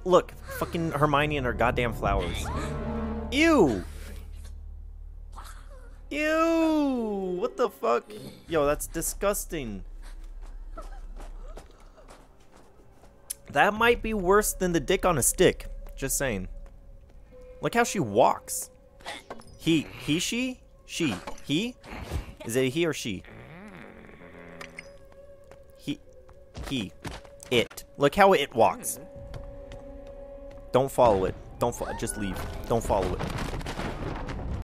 Look, fucking Hermione and her goddamn flowers. Ew! Ew! What the fuck? Yo, that's disgusting. That might be worse than the dick on a stick. Just saying. Look how she walks. He, she? She. He? Is it a he or she? He. It. Look how it walks. Don't follow it. Just leave. Don't follow it.